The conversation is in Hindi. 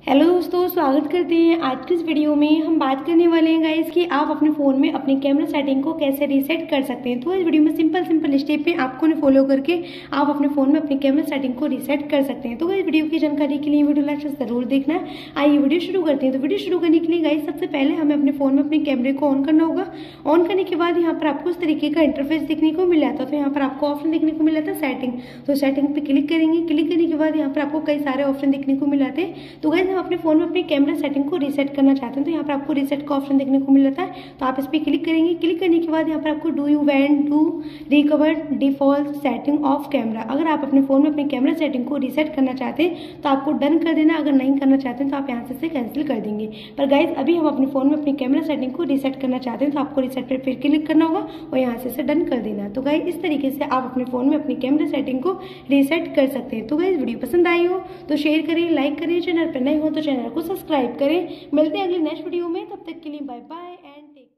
हेलो दोस्तों, स्वागत करते हैं। आज की इस वीडियो में हम बात करने वाले हैं गाइस कि आप अपने फ़ोन में अपनी कैमरा सेटिंग को कैसे रीसेट कर सकते हैं। तो इस वीडियो में सिंपल स्टेप में आपको फॉलो करके आप अपने फ़ोन में अपनी कैमरा सेटिंग को रीसेट कर सकते हैं। तो इस वीडियो की जानकारी के लिए वीडियो लास्ट तक जरूर देखना। आइए वीडियो शुरू करते हैं। तो वीडियो शुरू करने के लिए गाइस सबसे पहले हमें अपने फ़ोन में अपने कैमरे को ऑन करना होगा। ऑन करने के बाद यहाँ पर आपको इस तरीके का इंटरफेस देखने को मिल जाता है। तो यहाँ पर आपको ऑप्शन देखने को मिल जाता है सेटिंग। तो सेटिंग पे क्लिक करेंगे। क्लिक करने के बाद यहाँ पर आपको कई सारे ऑप्शन देखने को मिल जाते हैं। तो गाइस हम अपने फ़ोन में अपनी कैमरा सेटिंग को रीसेट करना चाहते हैं। तो यहाँ पर आपको रीसेट का ऑप्शन देखने को मिल जाता है। तो आप इस पर क्लिक करेंगे। क्लिक करने के बाद यहाँ पर आपको do you want to recover default setting of camera, अगर आप अपने फ़ोन में अपनी कैमरा सेटिंग को रीसेट करना चाहते हैं तो आपको डन कर देना। अगर नहीं करना चाहते हैं तो आप यहाँ से कैंसिल कर देंगे। पर गाइज अभी हम अपने फ़ोन में अपनी कैमरा सेटिंग को रीसेट करना चाहते हैं तो आपको रीसेट पर फिर क्लिक करना होगा और यहाँ से डन कर देना। तो गाइज इस तरीके से आप अपने फ़ोन में अपनी कैमरा सेटिंग को रीसेट कर सकते हैं। तो गाइज वीडियो पसंद आई हो तो शेयर करें, लाइक करें, चैनल पर नए हो तो चैनल को सब्सक्राइब करें। मिलते हैं अगली नेक्स्ट वीडियो में। तब तक के लिए बाय बाय एंड टेक